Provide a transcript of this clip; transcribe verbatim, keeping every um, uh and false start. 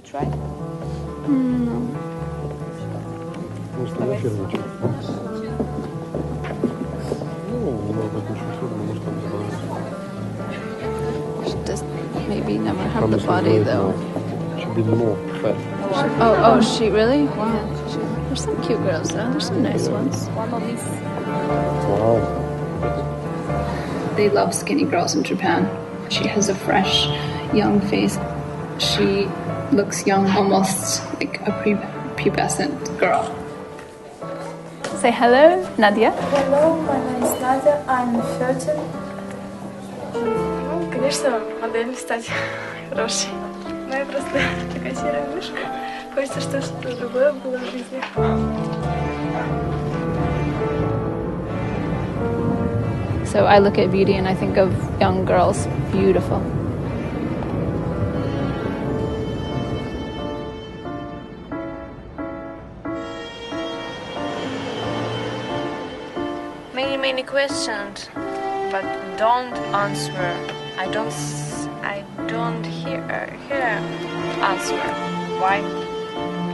try? Mm, no. Может, не фирмичек. Ну, может быть, ничего особенного, может, там добавить. She just maybe never have the body though. Should be more fat. Oh, oh, she really? Wow. She, there's some cute girls though. There's some nice ones. One of these. Wow. They love skinny girls in Japan. She has a fresh, young face. She looks young, almost like a pre pubescent girl. Say hello, Nadia. Hello, my name is Nadia. I'm thirteen. Ну, конечно, моделью стать хорошей. Но я просто такая серая мышка. Хочется, чтобы что-то другое было в жизни. So I look at beauty and I think of young girls, beautiful. Many, many questions, but don't answer. I don't, I don't hear, hear answer. Why?